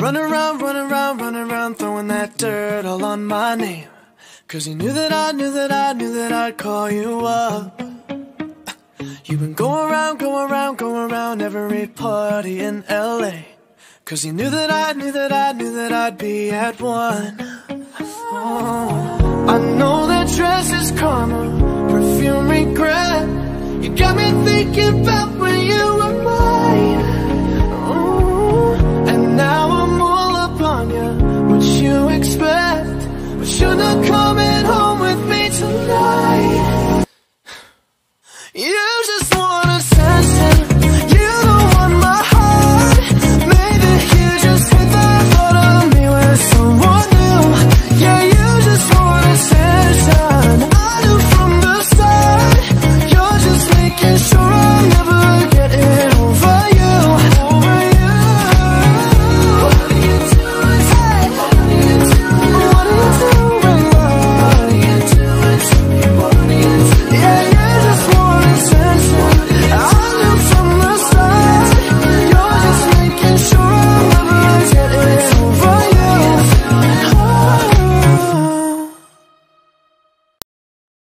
running around, throwing that dirt all on my name. Cause you knew that I'd call you up. You've been going around every party in LA. Cause you knew that I'd be at one. Oh, I know that dress is karma, perfume regret. You got me thinking about when you were mine. Oh, and now I'm all up on you. What you expect? But you're not